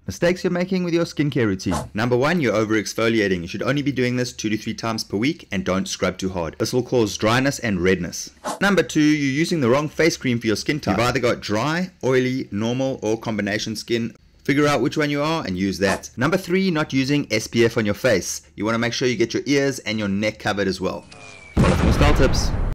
Mistakes you're making with your skincare routine. Number 1, you're over exfoliating. You should only be doing this 2 to 3 times per week, and don't scrub too hard. This will cause dryness and redness. Number 2, you're using the wrong face cream for your skin type. You've either got dry, oily, normal, or combination skin. Figure out which one you are and use that. Number 3, not using SPF on your face. You want to make sure you get your ears and your neck covered as well. Follow for more style tips.